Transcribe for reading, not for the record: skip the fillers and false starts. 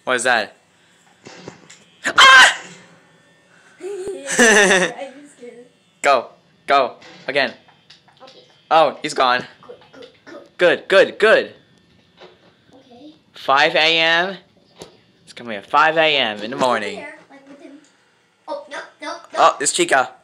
What is that? Ah! I just did. Go. Go. Again. Okay. Oh, he's gone. Good. Good. Okay. 5 a.m. It's coming at 5 a.m. in the morning. There, like with him. Oh, no. Oh, it's Chica.